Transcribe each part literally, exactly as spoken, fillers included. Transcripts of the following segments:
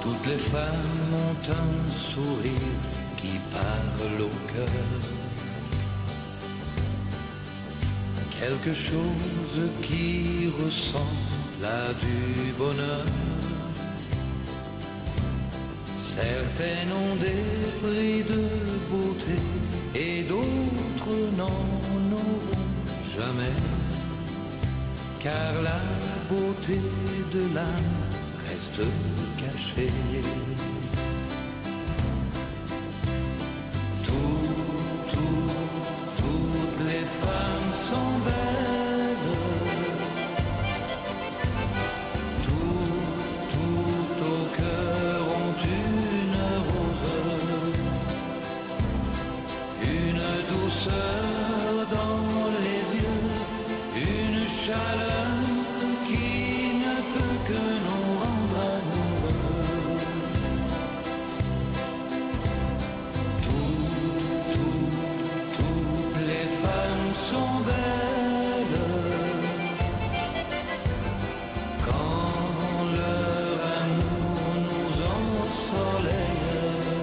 Toutes les femmes ont un sourire qui parle au cœur, quelque chose qui ressemble à du bonheur. Certaines ont des prix de beauté et d'autres n'en auront jamais, car la beauté de l'âme reste cachée. Tout, tout, toutes les femmes sont belles, tout, tout au cœur ont une rose, une douceur dans les yeux, une chaleur qui ne peut que nous rendre amoureux. Tout, tout, toutes les femmes sont belles quand leur amour nous ensoleille.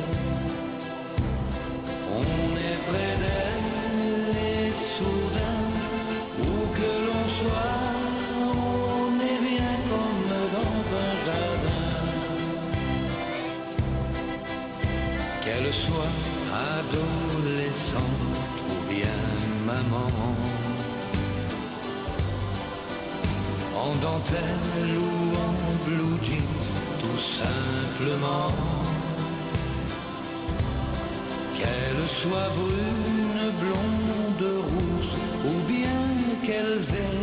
On est près d'elle et soudain, où que l'on soit, on est bien comme dans un jardin. Qu'elle soit adolescente ou bien maman, en dentelle ou en blue jeans, tout simplement. Qu'elle soit brune, blonde, rousse, ou bien qu'elle verse